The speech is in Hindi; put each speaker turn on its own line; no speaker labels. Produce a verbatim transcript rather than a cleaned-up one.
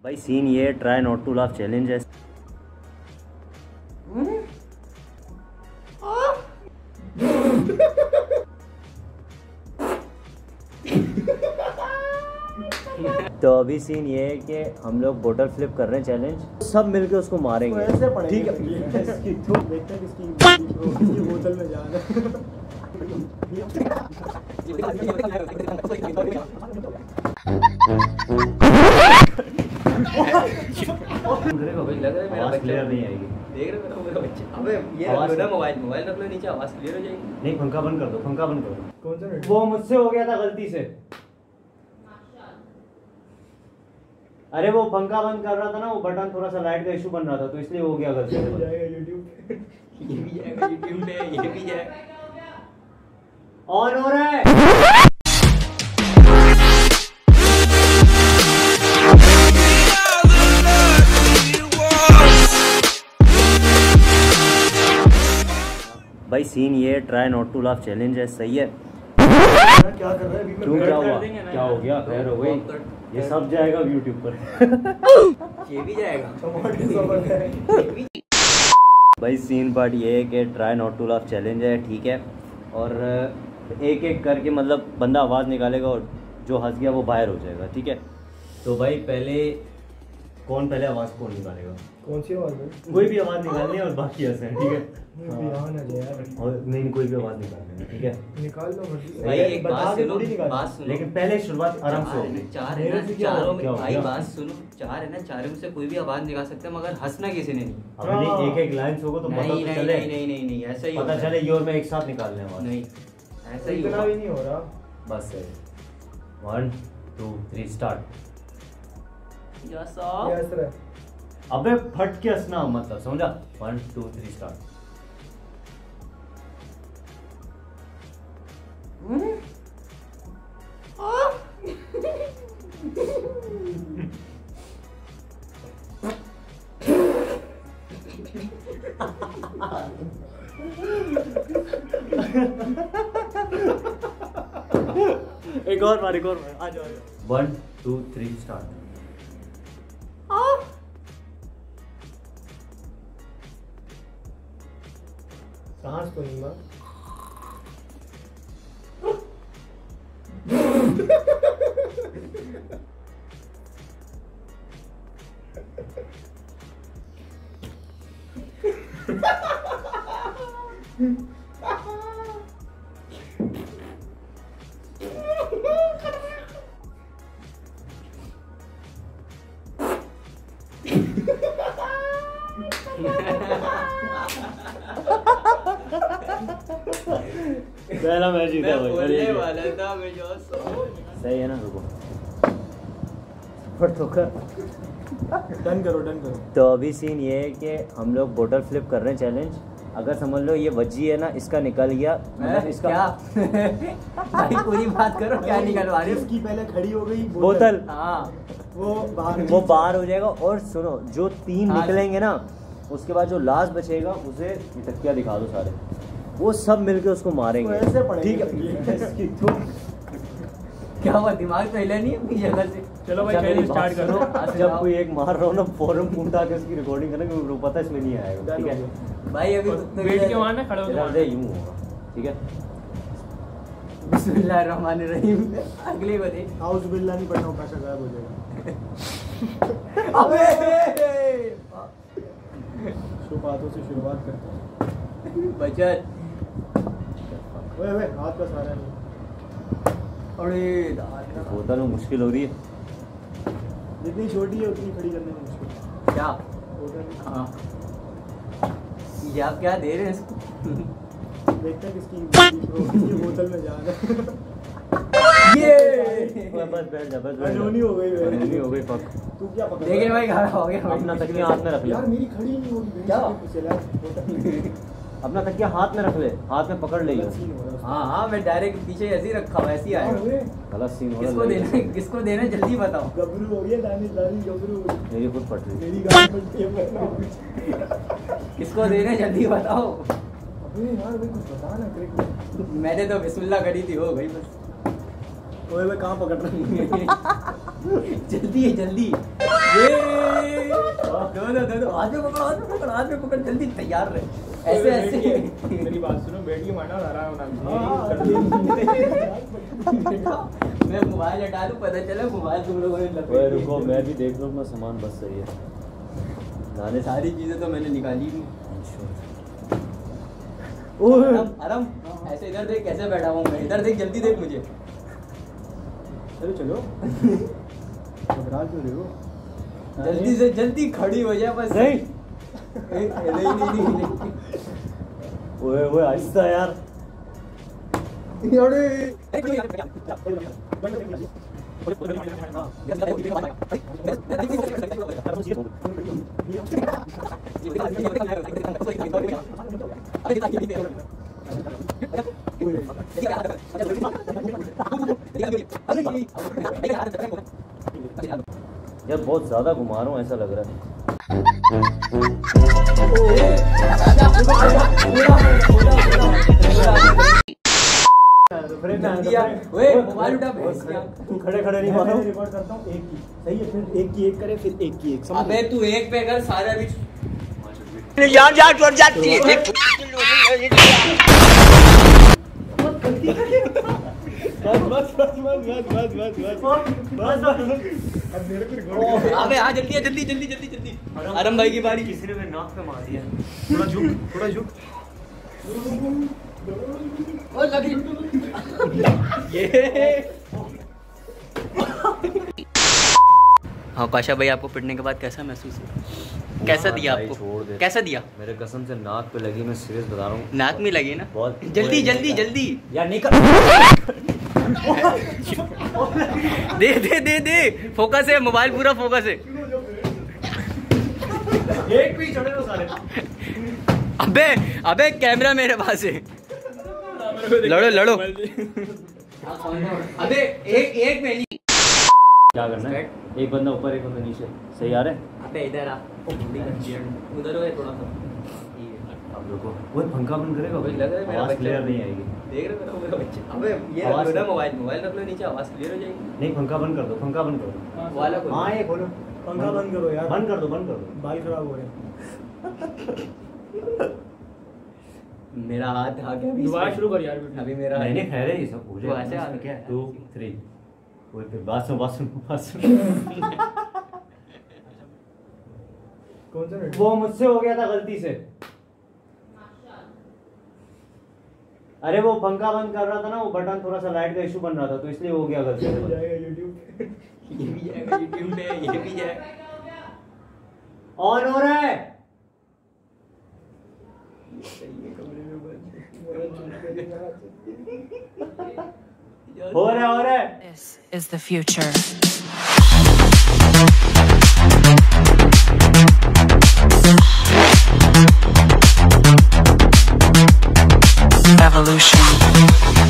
भाई सीन ये try not to laugh challenge है। तो अभी सीन ये है कि हम लोग बोतल फ्लिप कर रहे हैं चैलेंज, सब मिलके उसको मारेंगे।
ऐसे पड़ेंगे,
ठीक है।
इसकी तो देखते हैं किसकी बोतल में जाना।
आवाज क्लियर नहीं आएगी।
देख रहे हो मेरा बच्चा? अबे ये रख लो ना, मोबाइल मोबाइल रख लो नीचे, आवाज क्लियर हो जाएगी।
नहीं, पंखा बंद कर दो, पंखा बंद कर दो।
कौन सा?
वो मुझसे हो गया था गलती से। अरे वो पंखा बंद कर रहा था ना, वो बटन थोड़ा सा लाइट का इशू बन रहा था तो इसलिए हो गया गलती से।
जाएगा यूट्यूब,
ये भी जाएगा यूट्यूब पे, ये भी जाएगा।
ऑन हो रहा है। भाई सीन ये try not to laugh challenge है, सही है।
क्या कर रहा है?
क्यों, क्या हुआ? क्या हो गया? खैर हो गई, ये सब जाएगा यूट्यूब पर।
ये भी जाएगा।
भाई सीन पार्ट ये है कि try not to laugh challenge है, ठीक है। और एक एक करके मतलब बंदा आवाज़ निकालेगा और जो हंस गया वो बाहर हो जाएगा, ठीक है। तो भाई पहले कौन पहले आवाज़ कौन निकालेगा?
कौन सी आवाज है?
कोई भी आवाज़ निकालनी है और बाकी हंसे हैं, ठीक है।
ध्यान आ जाए यार।
और नहीं, कोई भी आवाज़ निकालनी है, ठीक है।
निकाल लो
भाई, एक
बता
बात
के
सुनो,
थोड़ी निकाल।
बात सुनो।
लेकिन पहले शुरुआत आराम से
चार
होगी।
चार है ना,
मेरे से क्या
चारों
हो-
में
क्या हो
भाई
गया?
बात सुनो, चार है ना, चारों में से कोई भी आवाज निकाल सकते हैं मगर हंसना किसी ने नहीं।
अब नहीं, एक एक लाइन होगा तो पता
नहीं
तो
नहीं
चले,
नहीं नहीं नहीं नहीं ऐसा ही
पता
होता है।
चले ये और मैं एक साथ निकालने आवाज़।
नहीं ऐसा ही
इतना
होगा।
भी नहीं हो रहा।
बस है। One two three start.
ये हंस रहा है।
अबे फट के हंसना मतलब, समझा? One two three start. एक और बार, एक और बार, आ जाओ आ जाओ। One two three start.
सांस तो नहीं मार।
पहला मैच जीता
मैं
भाई।
बोलने वाला था मैं जो सो
सही है ना, रुको पर तो कर।
डन करो, डन करो।
तो अभी सीन ये है कि हम लोग बोतल फ्लिप कर रहे हैं चैलेंज। अगर समझ लो ये वज्जी है ना, इसका निकल गया मतलब इसका
क्या भाई पूरी बात करो, क्या निकलवा रहे हो?
इसकी पहले खड़ी हो गई
बोतल,
हाँ
वो बाहर
वो बाहर हो जाएगा। और सुनो, जो तीन
हाँ।
निकलेंगे ना, उसके बाद जो लास्ट बचेगा उसे ये तकिया दिखा दो सारे, वो सब मिलके उसको मारेंगे।
तो ऐसे पड़ेंगे।
ठीक है। इसकी तो
क्या हुआ, दिमाग तो हिला नहीं अपनी जगह से?
चलो भाई
अच्छा,
पहले
मेरी
स्टार्ट
बात
करो।
सुनो, जब कोई एक मार रहा हो ना, फौरन उठा के उसकी रिकॉर्डिंग करना, क्योंकि वो पता इसमें नहीं आएगा, ठीक है।
भाई अभी
और
तो
बैठ के मारना, खड़े होकर
मेरा
मारना।
हृदय यूं होगा, ठीक है।
बिस्मिल्लाहिर्रहमानिर्रहीम। अगली बता।
हाउस बिल्ला नहीं पढ़ना, पैसा गायब हो जाएगा।
अबे
शुभ बातों से शुरुआत करते हैं।
बचत।
ओए ओए, हाथ का सहारा नहीं।
अरे
बोतल में मुश्किल हो रही है।
जितनी छोटी है उतनी खड़ी करने में मुश्किल।
क्या?
बोतल
हाँ ये आप क्या दे रहे हैं इसको?
देखते हैं किसकी किसकी बोतल में जाना।
ये
बस बैठ जा, बस बैठ जा।
अनहोनी हो गई,
अनहोनी हो गई, पक।
तू क्या पकड़
देखे भाई खड़ा हो गया भाई।
अपना तकिया हाथ में रख ले।
यार मेरी खड़ी नहीं होगी।
क्या?
चला बोतल।
अपना तकिया हाथ में रख ले, हाथ में पकड़ ले।
गलत सीन हो रहा है।
हाँ हाँ मैं डायरेक्ट पीछे ऐसे ही रखा हुआ, ऐसे ही आया।
ओए,
गलत सीन हो
किसको देना है, किसको देना है जल्दी बताओ।
गबरू हो गई है, दानी दानी गबरू हो गई।
मेरी खुद पट रही है।
मेरी गाड़ी पलटी है।
किसको देना है जल्दी बताओ।
अबे यार भाई कुछ बता ना, क्रिकेट।
मैंने तो बिस्मिल्लाह करी थी, हो गई बस।
ओए ओए, कहाँ पकड़ रहा है?
जल्दी है जल्दी। ये दो दो दो दो हाथ में पकड़ो हाथ में पकड़ो हाथ में पकड़ जल्दी तैयार रहे ऐसे ऐसे।
मेरी बात सुनो बैठिए माना और आराम
मैं मोबाइल हटा दूं पता चला मोबाइल तुम लोगों ने
ओए रुको मैं भी देख लूं अपना सामान बस सही है।
नाले सारी चीजें तो मैंने निकाली नहीं।
ओए
आराम आराम ऐसे इधर देख कैसे बैठा हूँ मैं इधर देख जल्दी देख मुझे।
चलो चलो घबरा क्यों रहे हो?
जल्दी से जल्दी खड़ी हो जाए बस।
नहीं
ए, नहीं नहीं नहीं नहीं
ओए ओए आहिस्ता यार। यार बहुत ज्यादा घुमा रहा हूँ ऐसा लग रहा है।
ओए मोबाइल उठा
खड़े खड़े नहीं मारो।
रिकॉर्ड करता हूँ एक की सही है फिर एक की एक करे फिर एक की एक समझ
अबे तू एक पे कर सारे अभी
जान जान छोड़ जाती है।
बस बस बस बस बस बस बस बस अब मेरे को रिकॉर्ड
अबे आ जल्दी जल्दी जल्दी जल्दी जल्दी। आरम भाई की बारी।
किसी ने मेरे नाक पे मार दिया।
थोड़ा झुक थोड़ा झुक
ओ लगी ये। हाँ काशा भाई आपको पिटने के बाद कैसा महसूस हुआ? कैसा दिया
भाई,
आपको?
छोड़ दे।
कैसा दिया?
मेरे कसम से नाक पे लगी मैं सीरियस बता रहा हूँ।
नाक में लगी ना?
बहुत
जल्दी
ओए,
जल्दी
निकल।
जल्दी
यार निकल।
दे दे दे दे फोकस है मोबाइल पूरा फोकस है।
एक भी छोड़े ना सारे।
अबे अबे कैमरा मेरे पास है। लड़ो लड़ो। अबे एक एक में नहीं।
क्या करना है? एक बंदा ऊपर एक बंदा नीचे। सही आ रहा है?
अबे इधर आ उधर हो थोड़ा सा।
अब रुको वो पंखा बंद करेगा
भाई, लग रहा है मेरा
आवाज
बच्चा-
क्लियर नहीं आएगी।
देख रहे हो मेरा बच्चा? अबे ये
आवाज-
रख लो ना मोबाइल मोबाइल रख लो नीचे आवाज क्लियर हो जाएगी।
नहीं पंखा बंद कर दो पंखा बंद कर दो।
वाला खोलो।
हाँ ये खोलो।
पंखा बंद करो यार
बंद कर दो बंद कर दो।
बाल खराब हो रहे हैं।
मेरा हाथ आ गया अभी
दोबारा
इसमें।
शुरू कर यार वीडियो।
अभी मेरा
नहीं नहीं खैर है ये सब हो
तो ऐसे
जाएगा।
आ रहा
क्या
है।
टू थ्री वो फिर बात सुन बात सुन बात सुन।
कौन सा नेटवर्क?
वो मुझसे हो गया था गलती से। अरे वो पंखा बंद कर रहा था ना वो बटन थोड़ा सा लाइट का इशू बन रहा था तो इसलिए हो गया गलती
ये
से।
जाएगा यूट्यूब
ये भी जाएगा यूट्यूब पे ये भी जाएगा।
ऑन हो रहा है।
ये कमरे में बंद
हो रहा है हो रहा है।
This is the future. Evolution.